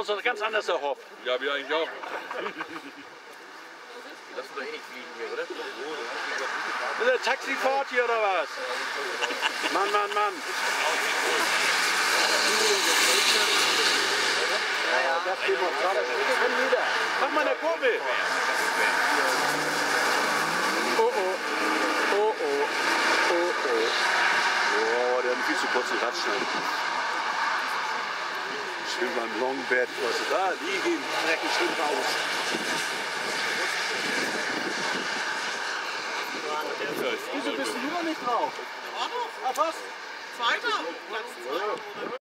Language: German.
uns das ganz anders erhofft. Ja, wir eigentlich auch. Die lassen doch eh nicht fliegen hier, oder? Ist der Taxifahrt hier oder was? Mann, Mann, Mann. Ja, das geht noch gerade. Mach mal eine Kurbel. Oh, oh. Oh, oh. Oh, oh. Oh, der hat einen viel zu kurzen Radschneid. Schön beim Longbed. Also da, die gehen dreckig schön raus. Wieso bist du noch nicht drauf? War doch. Ach was? Zweiter. Platz 2.